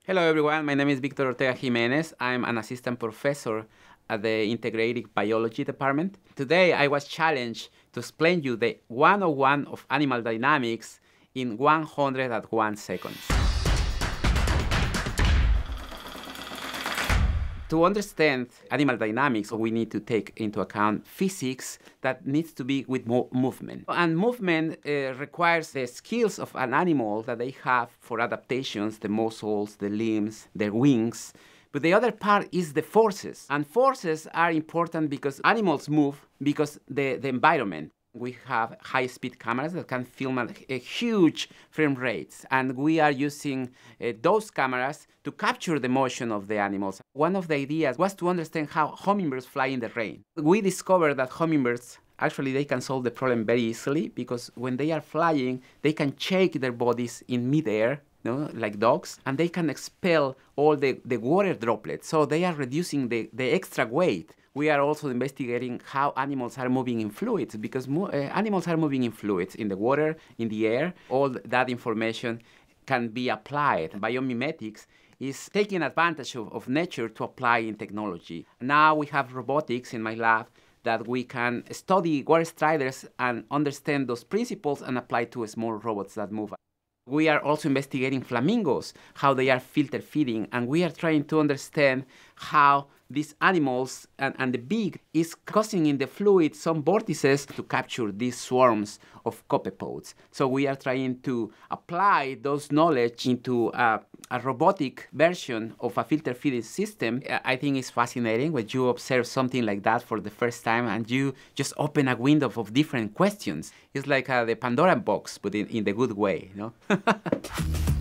Hello everyone, my name is Victor Ortega Jiménez. I'm an assistant professor at the Integrated Biology department. Today I was challenged to explain you the 101 of animal dynamics in 101 seconds. To understand animal dynamics, we need to take into account physics that needs to be with movement. And movement requires the skills of an animal that they have for adaptations, the muscles, the limbs, their wings. But the other part is the forces. And forces are important because animals move because the environment. We have high-speed cameras that can film at a huge frame rates, and we are using those cameras to capture the motion of the animals. One of the ideas was to understand how hummingbirds fly in the rain. We discovered that hummingbirds, actually, they can solve the problem very easily because when they are flying, they can shake their bodies in midair, like dogs, and they can expel all the water droplets. So they are reducing the extra weight. We are also investigating how animals are moving in fluids because animals are moving in fluids, in the water, in the air. All that information can be applied. Biomimetics is taking advantage of nature to apply in technology. Now we have robotics in my lab that we can study water striders and understand those principles and apply to small robots that move. We are also investigating flamingos, how they are filter feeding, and we are trying to understand how these animals and the beak is causing in the fluid some vortices to capture these swarms of copepods. So we are trying to apply those knowledge into a robotic version of a filter feeding system. I think it's fascinating when you observe something like that for the first time and you just open a window of different questions. It's like the Pandora box, but in the good way,